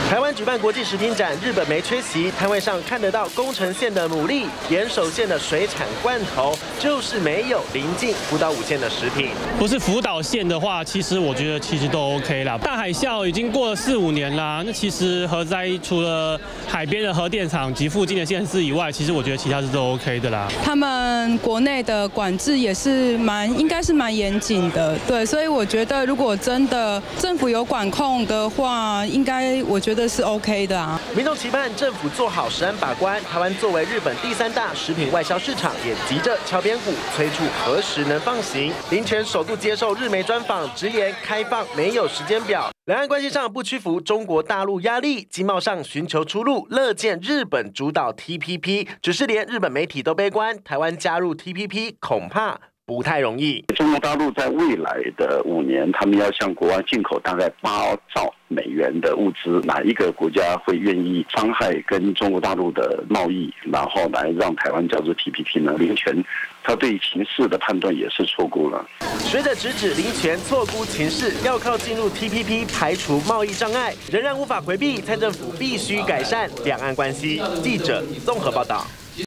台湾举办国际食品展，日本没缺席，摊位上看得到宫城县的牡蛎、岩手县的水产罐头，就是没有临近福岛5县的食品。 不是福岛县的话，其实我觉得都 OK 啦。大海啸已经过了4、5年啦，那其实核灾除了海边的核电厂及附近的县市以外，其实我觉得其他是都 OK 的啦。 他们国内的管制也是应该是蛮严谨的，对，所以我觉得如果真的政府有管控的话，应该我觉得是 OK 的啊。 民众期盼政府做好食安把关。台湾作为日本第3大食品外销市场，也急着敲边鼓，催促何时能放行。林权首度接受日媒专访，直言开放没有时间表。两岸关系上不屈服中国大陆压力，经贸上寻求出路，乐见日本主导 TPP。只是连日本媒体都悲观，台湾加入 TPP 恐怕不太容易。 中国大陆在未来的5年，他们要向国外进口大概8兆美元的物资，哪一个国家会愿意伤害跟中国大陆的贸易，然后来让台湾加入 TPP 呢？林权他对情势的判断也是错估了。 学者直指林权错估情势，要靠进入 TPP 排除贸易障碍，仍然无法回避。蔡政府必须改善两岸关系。记者综合报道。